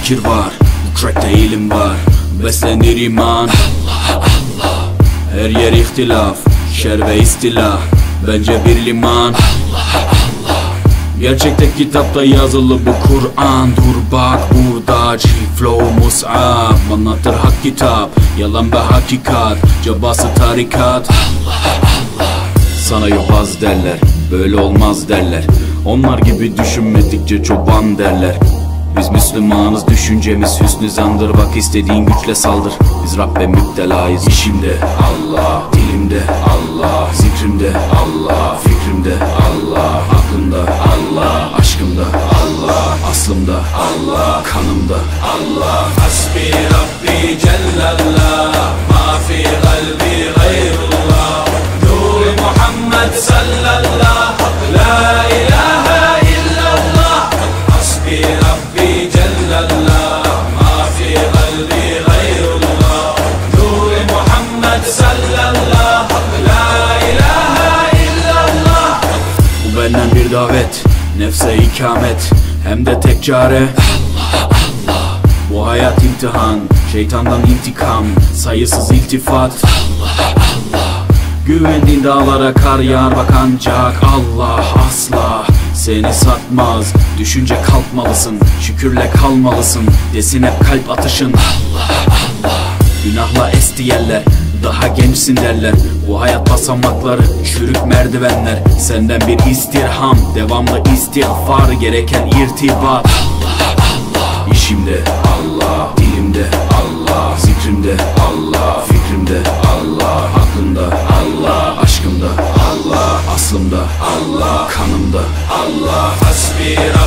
zikir var, bu trackte ilim var. Beslenir iman, Allah Allah. Her yer ihtilaf, şer ve istilah, bence bir liman, Allah Allah. Gerçekte kitapta yazılı bu Kur'an. Dur bak burada G-Flow Mus'ab, anlatır hak kitap, yalan ve hakikat, cabası tarikat, Allah Allah. Sana yobaz derler, böyle olmaz derler. Onlar gibi düşünmedikçe çoban derler. Biz Müslümanız, düşüncemiz hüsnü zandır. Bak istediğin güçle saldır, biz Rabbe müptelayız. İşimde Allah, dilimde Allah, zikrimde Allah, fikrimde Allah, aklımda Allah, aşkımda Allah, aslımda Allah, kanımda Allah. Hasbi Rabbi Cellallah, ma fi kalbi gayrullah. Nur Muhammed sallallahu, la ilahe illallah. Hasbi Rabbi Cellallah, ma fi kalbi gayrullah. Nur Muhammed sallallahu, la ilahe illallah. Bu benden bir davet, nefse ikamet, hem de tek çare Allah Allah. Bu hayat imtihan, şeytandan intikam, sayısız iltifat Allah Allah. Güvendiğin dağlara kar yağar bak ancak Allah asla seni satmaz. Düşünce kalkmalısın, şükürle kalmalısın, desin hep kalp atışın Allah Allah. Günahla esti yerler, daha gençsin derler. Bu hayat basamakları, çürük merdivenler. Senden bir istirham, devamlı istiğfar, gereken irtibat Allah Allah. İşimde Allah, dilimde Allah, zikrimde Allah, fikrimde Allah, aklımda Allah, aşkımda Allah, aslımda Allah, kanımda Allah. Hasbi